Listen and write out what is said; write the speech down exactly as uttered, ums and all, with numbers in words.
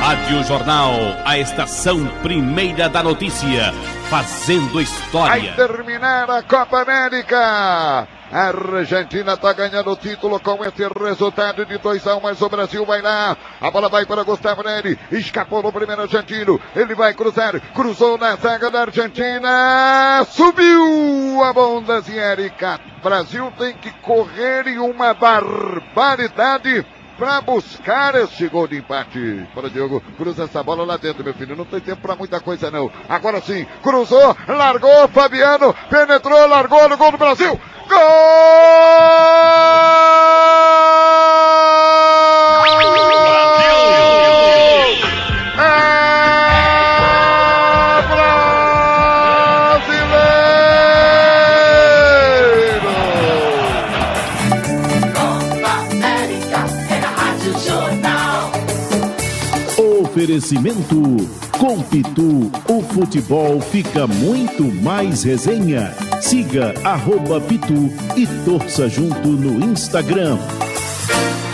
Rádio Jornal, a estação primeira da notícia, fazendo história. Vai terminar a Copa América. A Argentina está ganhando o título com esse resultado de dois a um, mas o Brasil vai lá. A bola vai para Gustavo Neri. Escapou no primeiro argentino. Ele vai cruzar. Cruzou na zaga da Argentina. Subiu a Bondas e Erika. Brasil tem que correr em uma barbaridade para buscar esse gol de empate. Para Diogo, cruza essa bola lá dentro, meu filho. Não tem tempo para muita coisa, não. Agora sim, cruzou, largou, Fabiano, penetrou, largou no gol do Brasil. Gol! Oferecimento com Pitu, o futebol fica muito mais resenha. Siga arroba Pitu e torça junto no Instagram.